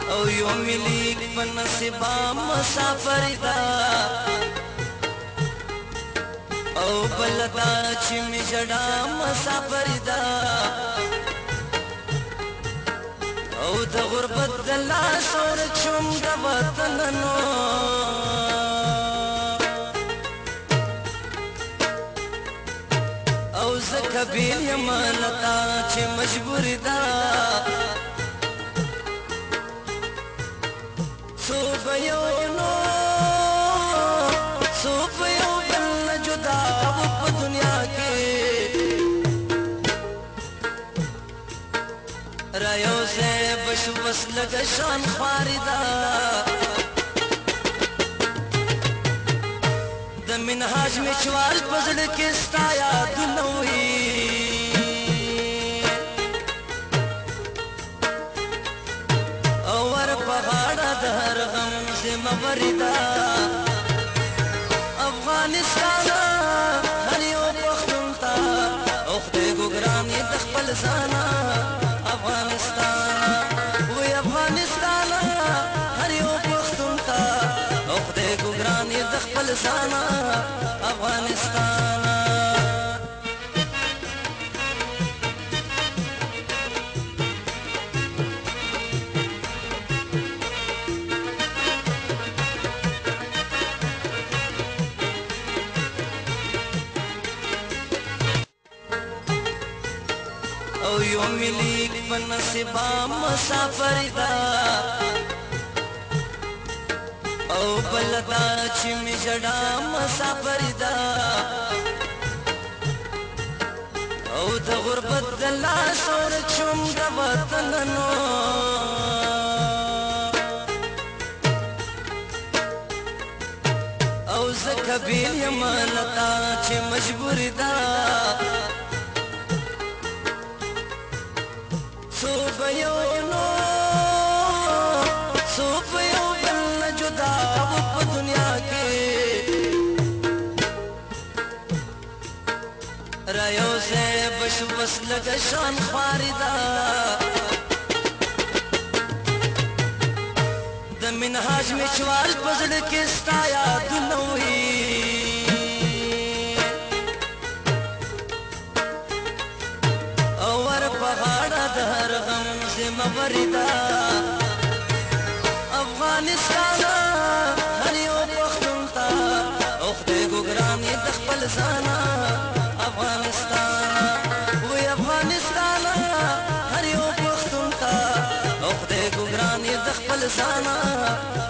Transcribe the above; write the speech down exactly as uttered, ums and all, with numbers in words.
او یو ملیک په نصیبا مسافر دا او بلدا چې می جړا مسافر دا او د غربت د لاس اور چوم د وطن نو او زکه بیل یم لتا چې مجبور دا سو بيو نو سو بيو بل جدا په دنیا کې رايو سے بش بس لګ شان خاردا د منهاج میچوال پزړ کې ستا یاد نوې اور پهاړه در غم زم وردا افغانستان هر یو پختون تا او خدای ګران د خپل ځانا افغانستان وی افغانستان هر یو پختون تا او خدای ګران د خپل ځانا افغانستان او یو ملیک په نصیبا مسافر دا او بلدا چې می جړا مسافر دا او د غربت د لاس اور چوم د وطن نو او زکه بیل یم لتا چې مجبور دا سو بيو نو سو بيو بل جدا په دنیا کې رايو سے بش بس لګ شان خاردا د منهاج میچوال پزړ کې ستا یاد نوې اور پهاړه در غم زم وردا افغانستان هر یو پختون تا او خدای ګران د خپل ځانا افغانستان وی افغانستان هر یو پختون تا او خدای ګران د خپل ځانا